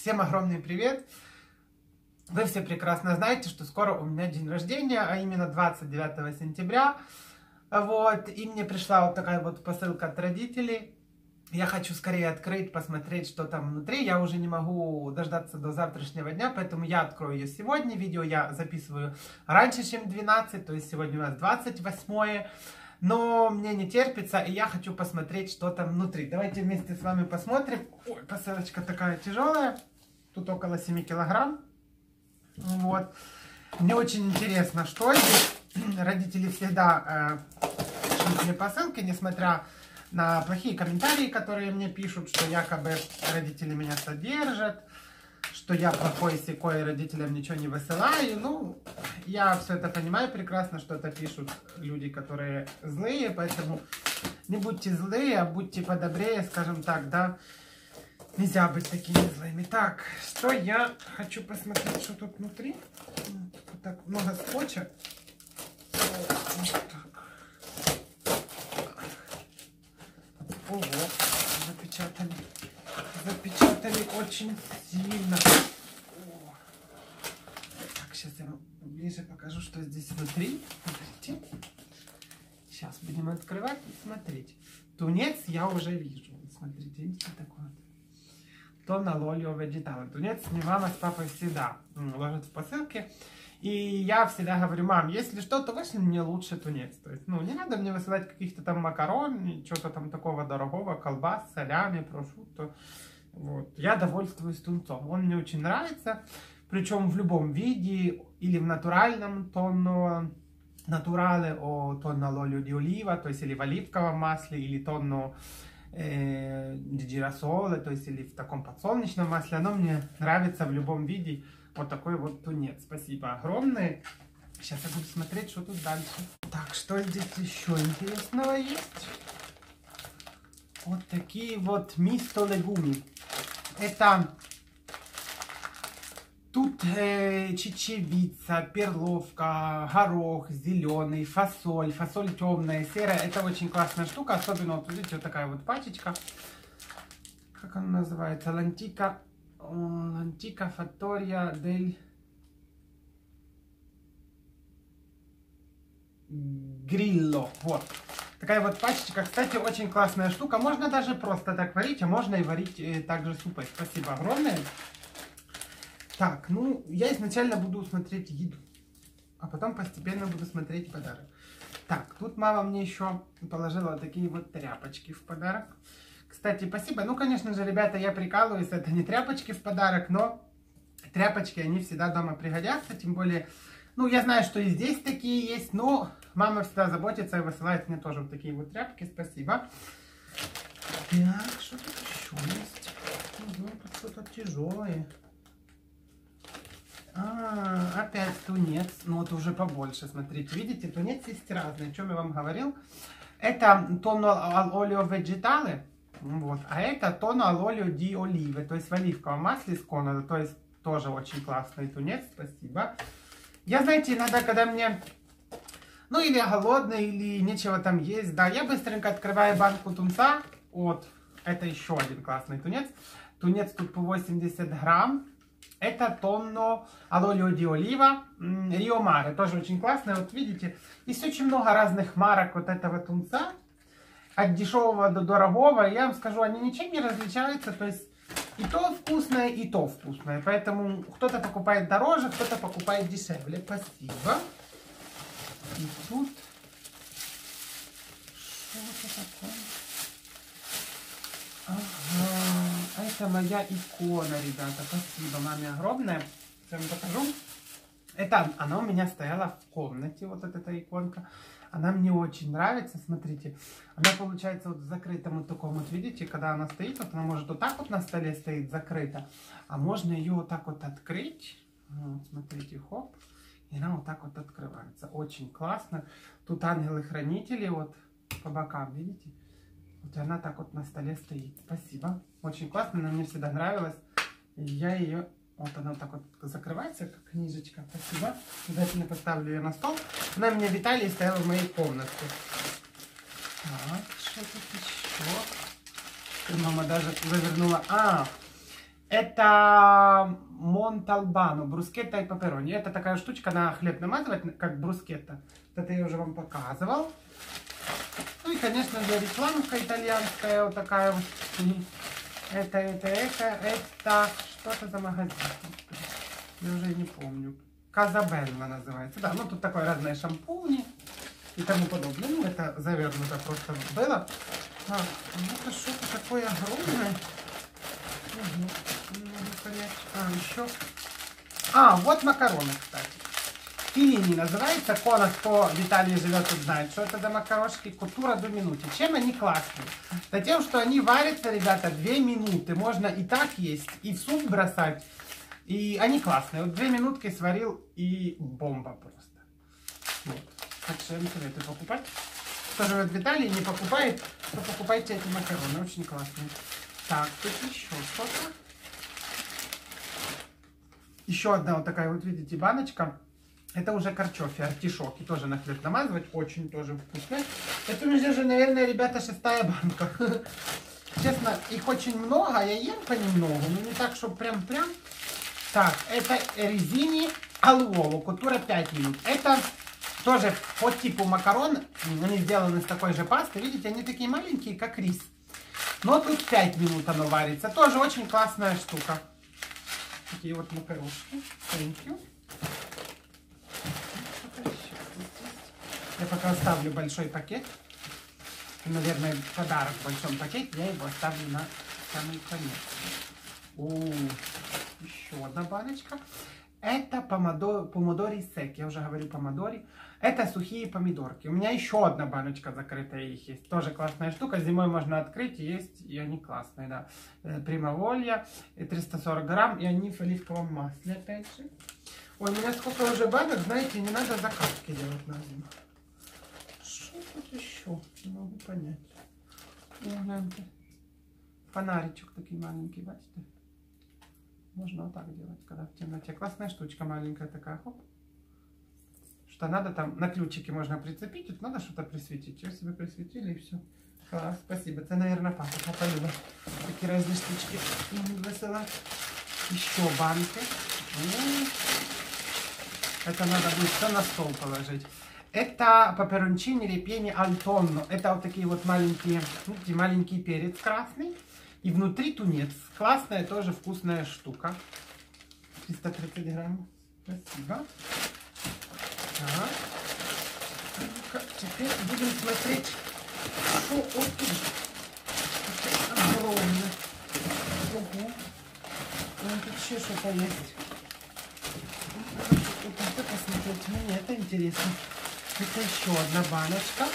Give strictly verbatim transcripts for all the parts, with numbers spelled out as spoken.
Всем огромный привет! Вы все прекрасно знаете, что скоро у меня день рождения, а именно двадцать девятого сентября. Вот, и мне пришла вот такая вот посылка от родителей. Я хочу скорее открыть, посмотреть, что там внутри. Я уже не могу дождаться до завтрашнего дня, поэтому я открою ее сегодня. Видео я записываю раньше, чем двенадцать, то есть сегодня у нас двадцать восьмое. Но мне не терпится, и я хочу посмотреть, что там внутри. Давайте вместе с вами посмотрим. Ой, посылочка такая тяжелая. Тут около семи килограмм. Вот. Мне очень интересно, что здесь. Родители всегда э, шлют мне посылки, несмотря на плохие комментарии, которые мне пишут, что якобы родители меня содержат, что я плохой секой, и родителям ничего не высылаю. Ну, я все это понимаю прекрасно, что это пишут люди, которые злые, поэтому не будьте злые, а будьте подобрее, скажем так, да. Нельзя быть такими злыми. Так, что я хочу посмотреть, что тут внутри. Вот так много скотча. Вот так. Ого, запечатали. Запечатали очень сильно. О. Так, сейчас я вам ближе покажу, что здесь внутри. Смотрите. Сейчас будем открывать и смотреть. Тунец я уже вижу. Смотрите, видите, такой вот. Тонна Олио Vegetale. Тунец мне мама с папой всегда ложат в посылке. И я всегда говорю: мам, если что, то вышли мне лучше тунец. То есть, ну, не надо мне высылать каких-то там макарон, что-то там такого дорогого, колбас, солями, прошутто. Вот. Я довольствуюсь тунцом. Он мне очень нравится. Причем в любом виде, или в натуральном тонно, натурале о тонно олио ди олива, то есть или в оливковом масле, или тонно ди джирасоле, то есть или в таком подсолнечном масле. Оно мне нравится в любом виде. Вот такой вот тунец. Спасибо огромное. Сейчас я буду смотреть, что тут дальше. Так, что здесь еще интересного есть? Вот такие вот мисто легуми. Это тут э, чечевица, перловка, горох зеленый, фасоль, фасоль темная, серая. Это очень классная штука, особенно вот видите, вот такая вот пачечка. Как она называется? Лантика, лантика фаттория дель грилло. Вот. Такая вот пачечка, кстати, очень классная штука. Можно даже просто так варить, а можно и варить э, также супой. Спасибо огромное. Так, ну, я изначально буду смотреть еду, а потом постепенно буду смотреть подарок. Так, тут мама мне еще положила такие вот тряпочки в подарок. Кстати, спасибо. Ну, конечно же, ребята, я прикалываюсь, это не тряпочки в подарок, но тряпочки, они всегда дома пригодятся, тем более, ну, я знаю, что и здесь такие есть, но мама всегда заботится и высылает мне тоже вот такие вот тряпки, спасибо. Так, что тут еще есть? Угу, тут что-то тяжелое. А, опять тунец, ну вот уже побольше, смотрите, видите, тунец есть разный, о чем я вам говорил. Это тонно олио vegetale, вот, а это тонно олио ди оливе, то есть в оливковом масле с коноло, то есть тоже очень классный тунец, спасибо. Я, знаете, иногда, когда мне, ну или я голодный, или нечего там есть, да, я быстренько открываю банку тунца, вот, это еще один классный тунец, тунец тут по восемьдесят грамм. Это тонно олио ди олива Рио Маре. Тоже очень классное. Вот видите, есть очень много разных марок вот этого тунца. От дешевого до дорогого. Я вам скажу, они ничем не различаются. То есть и то вкусное, и то вкусное. Поэтому кто-то покупает дороже, кто-то покупает дешевле. Спасибо. И тут... Что это такое? Ага, это моя икона, ребята. Спасибо маме огромное. Я вам покажу. Это она у меня стояла в комнате, вот эта иконка. Она мне очень нравится, смотрите. Она получается вот в закрытом вот таком вот, видите, когда она стоит, вот она может вот так вот на столе стоит закрыта. А можно ее вот так вот открыть. Вот, смотрите, хоп. И она вот так вот открывается. Очень классно. Тут ангелы-хранители вот по бокам, видите. Вот и она так вот на столе стоит. Спасибо. Очень классно, она мне всегда нравилась. И я ее... Вот она вот так вот закрывается, как книжечка. Спасибо. Обязательно поставлю ее на стол. Она у меня в Италии стояла в моей комнате. Так, что тут еще? Мама даже завернула... А, Это Монталбано, брускетта и пепперони. Это такая штучка на хлеб намазывать, как брускетта. Это я уже вам показывал. Ну и, конечно же, рекламка итальянская, вот такая вот. Это, это, это, это, что это за магазин? Я уже не помню. Казабелла называется. Да, ну тут такое разные шампуни и тому подобное. Ну, это завернуто просто было. А, ну-ка, что-то такое огромное. Угу. А, еще. А, вот макароны, кстати. Филини называется. Кона, кто в Италии живет, тут знает, что это за макарошки. Кутура до минуты. Чем они классные? Да тем, что они варятся, ребята, две минуты. Можно и так есть, и в суп бросать. И они классные. Вот две минутки сварил, и бомба просто. Вот. Так что я вам советую покупать. Кто живет в Италии, не покупает, то покупайте эти макароны. Очень классные. Так, тут еще что-то. Еще одна вот такая, вот видите, баночка. Это уже картофель, артишоки. Тоже на хлеб намазывать. Очень тоже вкусно. Это уже же, наверное, ребята, шестая банка. Честно, их очень много. Я ем понемногу, но не так, что прям-прям. Так, это резини алуоло, кутура пять минут. Это тоже по типу макарон. Они сделаны из такой же пасты. Видите, они такие маленькие, как рис. Но тут пять минут оно варится. Тоже очень классная штука. Такие вот макарошки. Thank you. Я пока оставлю большой пакет. Наверное, подарок в большом пакете. Я его оставлю на самый конец. О, еще одна баночка. Это помидор, помидори сек. Я уже говорю помидори. Это сухие помидорки. У меня еще одна баночка закрытая их есть. Тоже классная штука. Зимой можно открыть и есть. И они классные, да. Примаволья. триста сорок грамм. И они в оливковом масле, опять же. Ой, у меня сколько уже банок, знаете, не надо закатки делать на зиму. Что тут еще? Не могу понять. Гляньте. Фонаричок такой маленький, бачите? Можно вот так делать, когда в темноте. Классная штучка маленькая такая, хоп. Что надо там, на ключике можно прицепить, тут надо что-то присветить. Ее себе присветили и все. Класс, спасибо. Это, наверное, папа, папа любит такие разные штучки высылать. Еще банки. Это надо будет все на стол положить. Это пепперончини репьени альтонно. Это вот такие вот маленькие, видите, маленький перец красный. И внутри тунец. Классная, тоже вкусная штука. триста тридцать грамм. Спасибо. Так. Теперь будем смотреть, что вот тут. Огромное. Ого. Вон тут еще что-то есть. Вот это посмотреть. Мне это интересно. Это еще одна баночка.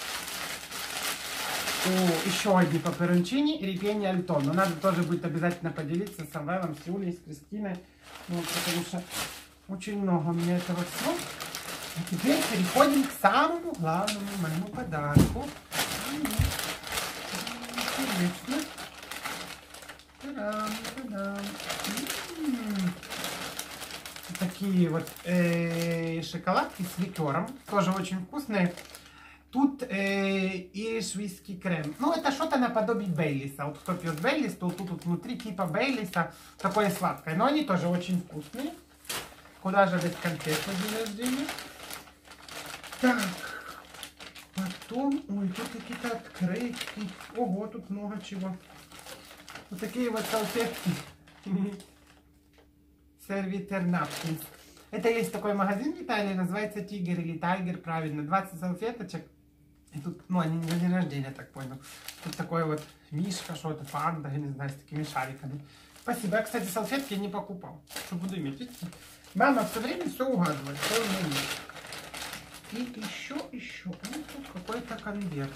О, еще одни пепперончини и репьени альтонно. Надо тоже будет обязательно поделиться с Самвелом, с Юлей, с Кристиной. Вот, потому что очень много у меня этого всего. А теперь переходим к самому главному моему подарку. Интересно. Та-дам, та-дам. М-м-м. Такие вот э, шоколадки с ликером. Тоже очень вкусные. Тут э, и швейский крем. Ну, это что-то наподобие Бейлиса. Вот кто пьет Бейлис, то тут вот внутри типа Бейлиса. Такое сладкое. Но они тоже очень вкусные. Куда же без конфет на день рождения? Так. Потом, ой, тут какие-то открытки. Ого, тут много чего. Вот такие вот салфетки. Servitor Napkins. Это есть такой магазин в Италии, называется Тигр или Тайгер, правильно. двадцать салфеточек. И тут, ну, они на день рождения, так понял. Тут такой вот мишка, что-то, панда, я не знаю, с такими шариками. Спасибо. Я, кстати, салфетки не покупал. Что буду иметь, видите? Мама все время все угадывает, что у меня есть. И еще, еще. Вот тут какой-то конверт.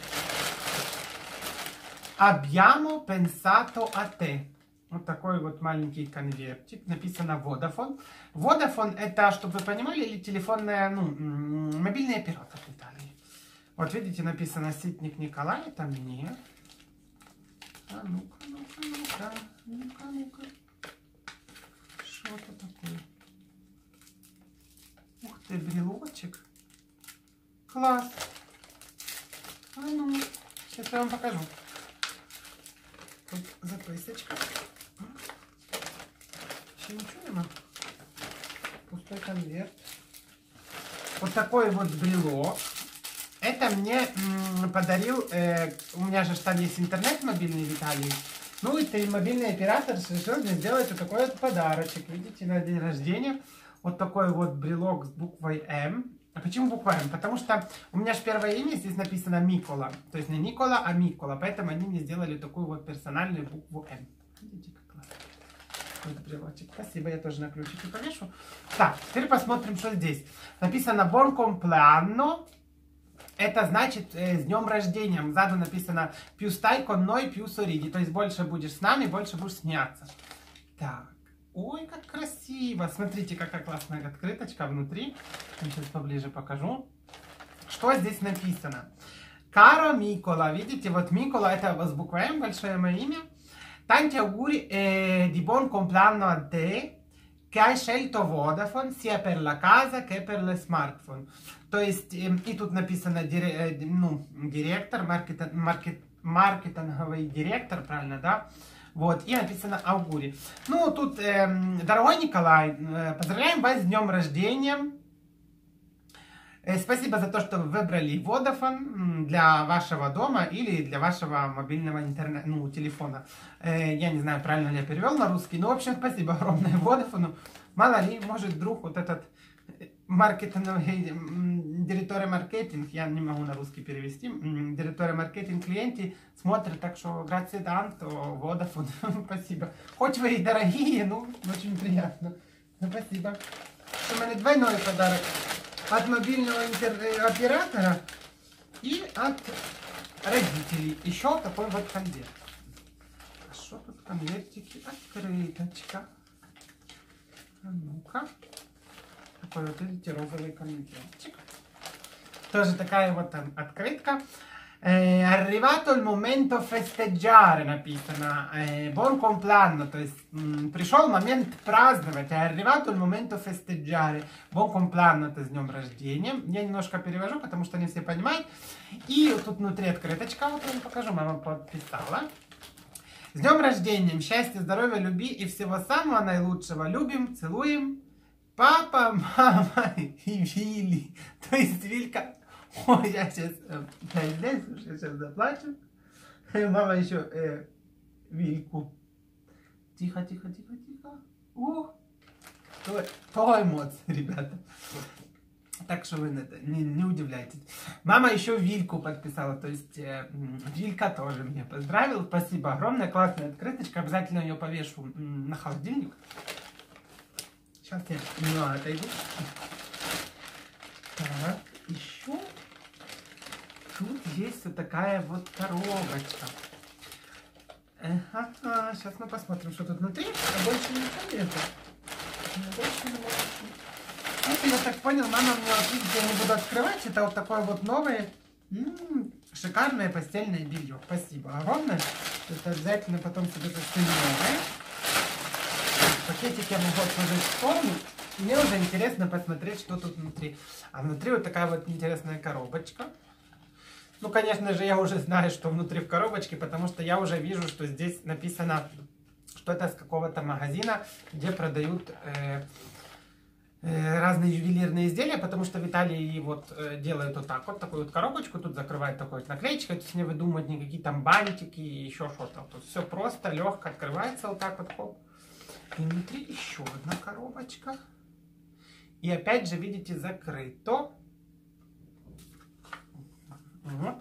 Abbiamo pensato a te. Вот такой вот маленький конвертик. Написано Vodafone. Vodafone это, чтобы вы понимали, или телефонная, ну, мобильный оператор в Италии. Вот видите, написано Ситник Николай, это мне. А ну-ка, ну-ка, ну-ка, ну-ка, ну-ка. Что-то такое. Ух ты, брелочек. Класс. А ну, сейчас я вам покажу. Тут записочка. Вообще ничего нема. Пустой конверт. Вот такой вот брелок. Это мне м, подарил, э, у меня же там есть интернет мобильный в Италии. Ну и ты, мобильный оператор решил мне сделать вот такой вот подарочек. Видите, на день рождения. Вот такой вот брелок с буквой М. А почему буква М? Потому что у меня же первое имя здесь написано Микола. То есть не Никола, а Микола. Поэтому они мне сделали такую вот персональную букву М. Видите, как классно. Вот брелочек. Спасибо, я тоже на ключике повешу. Так, теперь посмотрим, что здесь. Написано Buon compleanno. Это значит э, с днем рождения. Сзади написано più stai con noi, più sorridi. То есть больше будешь с нами, больше будешь смеяться. Так. Ой, как красиво. Смотрите, какая классная открыточка внутри. Я сейчас поближе покажу. Что здесь написано? Каро Микола. Видите, вот Микола это с буквой М, большое мое имя. Tanti auguri eh, di buon compleanno a te, che hai scelto Vodafone sia per la casa che per le smartphone. То есть, э, и тут написано дире, э, ну, директор, маркет, маркет, маркетинговый директор, правильно, да? Вот, и написано Аугури. Ну, тут, э, дорогой Николай, э, поздравляем вас с днем рождения. Э, спасибо за то, что вы выбрали Vodafone для вашего дома или для вашего мобильного интернета, ну, телефона. Э, я не знаю, правильно ли я перевел на русский, но, в общем, спасибо огромное Vodafone. Мало ли, может, вдруг вот этот маркетинговый директор маркетинг, я не могу на русский перевести, директор маркетинг клиенты смотрят, так что grazie tanto, Vodafone, спасибо. Хоть вы и дорогие, ну, очень приятно. Спасибо. У меня двойной подарок от мобильного интер... оператора и от родителей. Еще такой вот конверт. А что тут конвертики? Открыточка. А ну-ка. Такой вот, видите, розовый конвертик. Тоже такая вот там открытка. È arrivato il momento festeggiare, написано. Buon compleanno, то есть пришел момент праздновать. È arrivato il momento festeggiare. Buon compleanno, это с днем рождения. Я немножко перевожу, потому что не все понимают. И тут внутри открыточка, вот я вам покажу, мама подписала. С днем рождения, счастья, здоровья, любви и всего самого наилучшего. Любим, целуем. Папа, мама и Вилли. То есть Вилька... Ой, я сейчас... Я сейчас заплачу. Мама еще э, Вильку. Тихо, тихо, тихо, тихо. Ух. То, то эмоции, ребята. Так что вы не, не удивляйтесь. Мама еще Вильку подписала. То есть э, Вилька тоже меня поздравила. Спасибо огромное. Классная открыточка. Обязательно ее повешу на холодильник. Сейчас я немного отойду. Так, еще тут есть вот такая вот коробочка. Ага, сейчас мы посмотрим, что тут внутри. А больше ничего нету. Больше ничего. Вот я так понял, мама мне, вот видите, я не буду открывать. Это вот такое вот новое, м-м, шикарное постельное белье. Спасибо огромное. Это обязательно потом себе застелю новое. Пакетик я могу отложить в сторону. Мне уже интересно посмотреть, что тут внутри. А внутри вот такая вот интересная коробочка. Ну, конечно же, я уже знаю, что внутри в коробочке, потому что я уже вижу, что здесь написано, что это с какого-то магазина, где продают э, э, разные ювелирные изделия, потому что в Италии вот э, делают вот так вот, такую вот коробочку, тут закрывают такой вот наклеечкой, то есть не выдумывать никакие там бантики и еще что-то. Тут все просто, легко открывается вот так вот, хоп. И внутри еще одна коробочка. И опять же, видите, закрыто. Вот.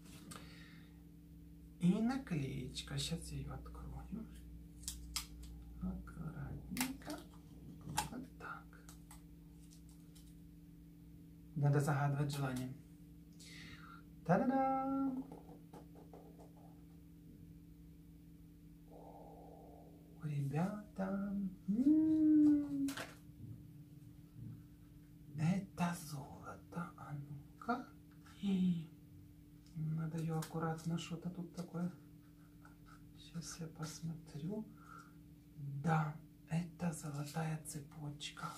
И наклеечка. Сейчас я ее открою. Аккуратненько. Вот так. Надо загадывать желание. Та-да-да! Ребята, м-м-м. Это золото. А ну-ка. Надо ее аккуратно, что-то тут такое. Сейчас я посмотрю. Да, это золотая цепочка.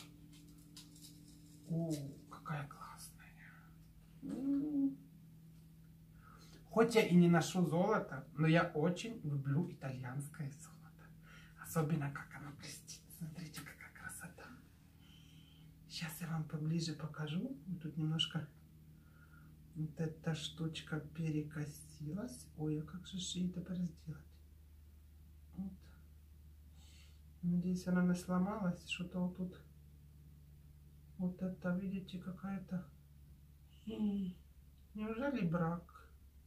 О, какая классная. М-м-м. Хоть я и не ношу золото, но я очень люблю итальянское золото. Особенно, как оно блестит. Смотрите, Сейчас я вам поближе покажу. Тут немножко вот эта штучка перекосилась. Ой, а как же ее теперь сделать? Вот. Надеюсь, она не сломалась. Что-то вот тут. Вот это, видите, какая-то... Неужели брак?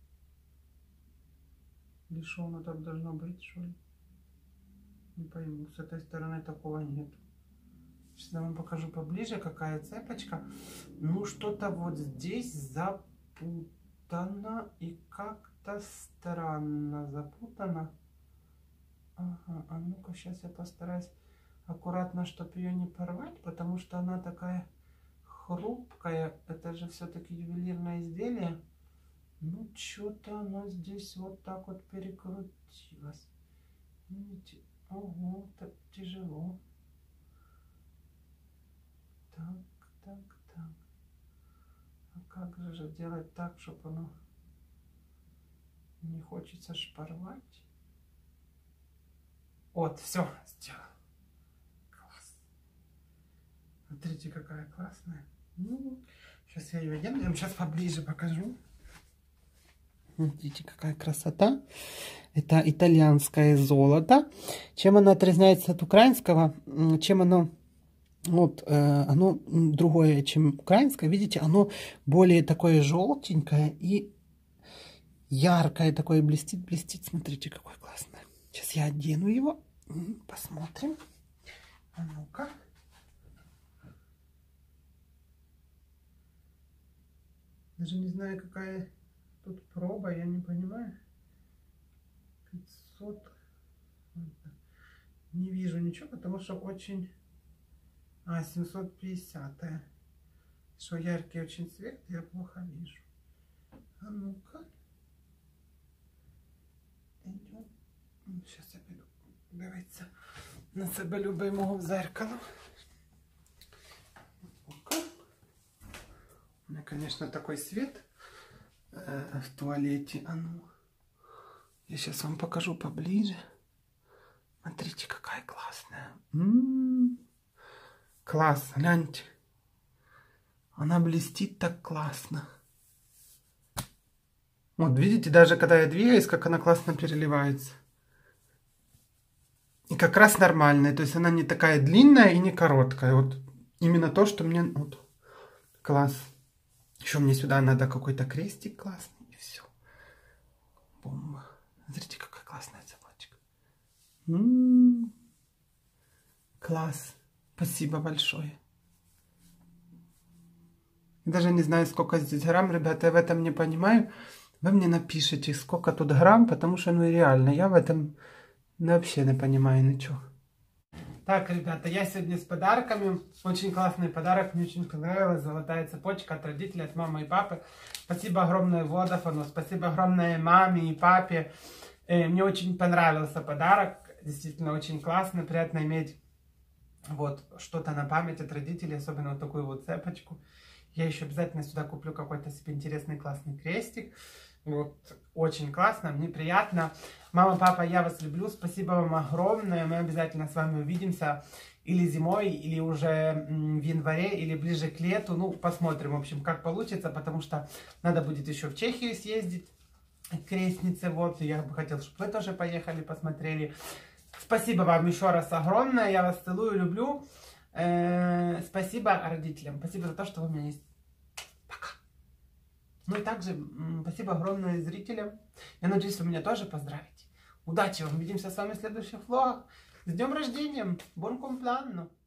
Или что оно так должно быть, что ли? Не пойму, с этой стороны такого нет. Сейчас я вам покажу поближе, какая цепочка. Ну, что-то вот здесь запутано и как-то странно запутано. Ага, а ну-ка, сейчас я постараюсь аккуратно, чтобы ее не порвать, потому что она такая хрупкая. Это же все-таки ювелирное изделие. Ну, что-то оно здесь вот так вот перекрутилось. Видите? Ого, так тяжело. Так, так, так. А как же делать так, чтобы оно не хочется шпарвать? Вот, все, сделал. Класс. Смотрите, какая классная. Ну, сейчас я ее одену. Я вам сейчас поближе покажу. Видите, какая красота. Это итальянское золото. Чем оно отличается от украинского? Чем оно... Вот, э, оно другое, чем украинское. Видите, оно более такое желтенькое и яркое такое, блестит, блестит. Смотрите, какое классное. Сейчас я одену его. Посмотрим. А ну-ка. Даже не знаю, какая тут проба, я не понимаю. пятьсот. Не вижу ничего, потому что очень... А, семьсот пятьдесят. Что яркий очень цвет, я плохо вижу. А ну-ка. Идем. Сейчас я пойду дивитися на себе любимого в зеркало. Ну-ка. У меня, конечно, такой свет э, в туалете. А ну. Я сейчас вам покажу поближе. Смотрите, какая классная. М-м-м. Класс, гляньте. Она блестит так классно. Вот, видите, даже когда я двигаюсь, как она классно переливается. И как раз нормальная. То есть она не такая длинная и не короткая. Вот именно то, что мне... Вот, класс. Еще мне сюда надо какой-то крестик классный. И все. Бомба. Смотрите, какая классная цепочка. М-м-м. Класс. Спасибо большое. Даже не знаю, сколько здесь грамм, ребята, я в этом не понимаю. Вы мне напишите, сколько тут грамм, потому что, ну, реально, я в этом вообще не понимаю ничего. Так, ребята, я сегодня с подарками. Очень классный подарок, мне очень понравилась. Золотая цепочка от родителей, от мамы и папы. Спасибо огромное Водафону, спасибо огромное маме и папе. Мне очень понравился подарок. Действительно, очень классно, приятно иметь вот что-то на память от родителей, особенно вот такую вот цепочку. Я еще обязательно сюда куплю какой-то себе интересный классный крестик. Вот, очень классно, мне приятно. Мама, папа, я вас люблю, спасибо вам огромное. Мы обязательно с вами увидимся или зимой, или уже в январе, или ближе к лету. Ну, посмотрим, в общем, как получится, потому что надо будет еще в Чехию съездить к крестнице. Вот, и я бы хотела, чтобы вы тоже поехали, посмотрели. Спасибо вам еще раз огромное. Я вас целую, люблю. Э-э, спасибо родителям. Спасибо за то, что вы у меня есть. Пока. Ну и также спасибо огромное зрителям. Я надеюсь, вы меня тоже поздравите. Удачи вам. Увидимся с вами в следующих влогах. С днем рождения. Бон компланно.